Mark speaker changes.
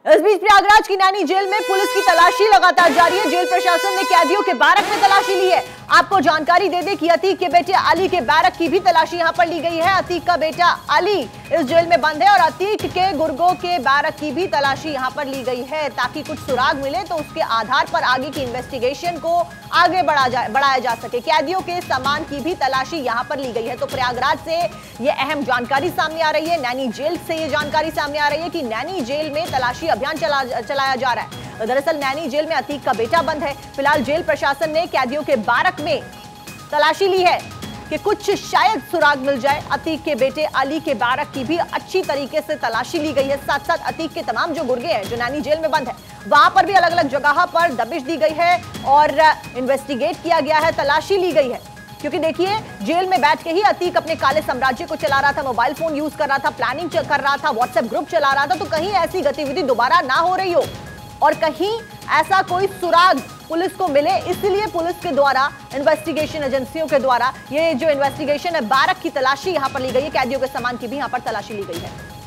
Speaker 1: इस बीच प्रयागराज की नैनी जेल में पुलिस की तलाशी लगातार जारी है। जेल प्रशासन ने कैदियों के बैरक में तलाशी ली है। आपको जानकारी दे दें कि अतीक के बेटे अली के बैरक की भी तलाशी यहां पर ली गई है। अतीक का बेटा अली इस जेल में बंद है और अतीक के गुर्गों के बैरक की भी तलाशी यहां पर ली गई है ताकि कुछ सुराग मिले तो उसके आधार पर आगे की इन्वेस्टिगेशन को आगे बढ़ाया जा सके। कैदियों के सामान की भी तलाशी यहां पर ली गई है। तो प्रयागराज से यह अहम जानकारी सामने आ रही है। नैनी जेल से यह जानकारी सामने आ रही है कि नैनी जेल में तलाशी अभियान चलाया जा रहा है। दरअसल नैनी जेल में अतीक का बेटा बंद है। फिलहाल जेल प्रशासन ने कैदियों के बैरक में तलाशी ली है कि कुछ शायद सुराग मिल जाए। अतीक के बेटे अली के बैरक की भी अच्छी तरीके से तलाशी ली गई है। साथ साथ अतीक के तमाम जो गुर्गे हैं जो नैनी जेल में बंद है वहां पर भी अलग अलग जगह पर दबिश दी गई है और इन्वेस्टिगेट किया गया है, तलाशी ली गई है। क्योंकि देखिए जेल में बैठ के ही अतीक अपने काले साम्राज्य को चला रहा था, मोबाइल फोन यूज कर रहा था, प्लानिंग कर रहा था, व्हाट्सएप ग्रुप चला रहा था। तो कहीं ऐसी गतिविधि दोबारा ना हो रही हो और कहीं ऐसा कोई सुराग पुलिस को मिले, इसलिए पुलिस के द्वारा इन्वेस्टिगेशन एजेंसियों के द्वारा ये जो इन्वेस्टिगेशन है बैरक की तलाशी यहां पर ली गई है। कैदियों के सामान की भी यहां पर तलाशी ली गई है।